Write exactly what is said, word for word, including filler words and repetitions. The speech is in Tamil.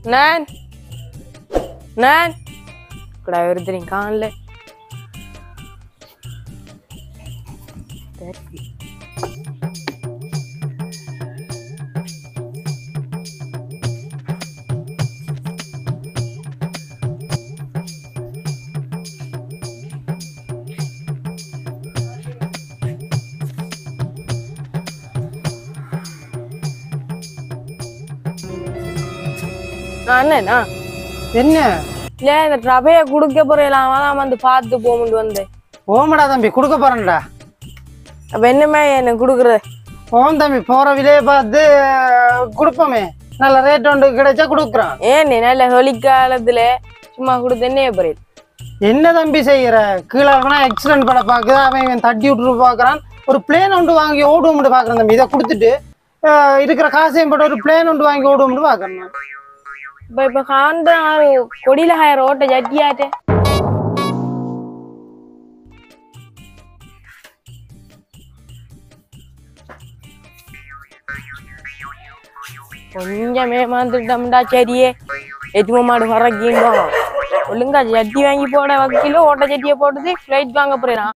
நான் நான் கூட ஒருத்தரையும் காணல. அண்ணா என்ன இல்ல இந்த ரவைய குடுக்க போறேன் வந்து பார்த்து போமுண்டு வந்தேன். ஓமடா தம்பி கொடுக்க போறேன்டா. அப்ப என்னமே எனக்கு குடுக்குற? ஓம் தம்பி போற விலையை பார்த்து கொடுப்போமே, நல்ல ரேட் ஒன்று கிடைச்சா கொடுக்குறான். ஏன் நீ நல்ல ஹொலிக்காலத்துல சும்மா கொடுத்து என்ன போறேன்? என்ன தம்பி செய்யற? கீழே ஆக்சிடென்ட் பட பாக்குது, அவன் தட்டி விட்டுட்டு பாக்குறான். ஒரு பிளேன் ஒன்று வாங்கி ஓடுவோம்னு பாக்குறேன் தம்பி. இதை கொடுத்துட்டு இருக்கிற காசையும் போட்டு ஒரு பிளேன் ஒன்று வாங்கி ஓடுவோம்னு பாக்குறேன். இப்ப இப்ப காந்த கொடியில ஹாயர் ஓட்ட ஜட்டியாட்டே கொஞ்சமே மாந்துட்டோம்டா. சரியே எதுமா மாடு வர்றக்கீங்க ஒழுங்கா ஜட்டி வாங்கி போட வக்கீல ஓட்ட ஜட்டியை போட்டுட்டு ஃபிளைட் வாங்க போறேன்.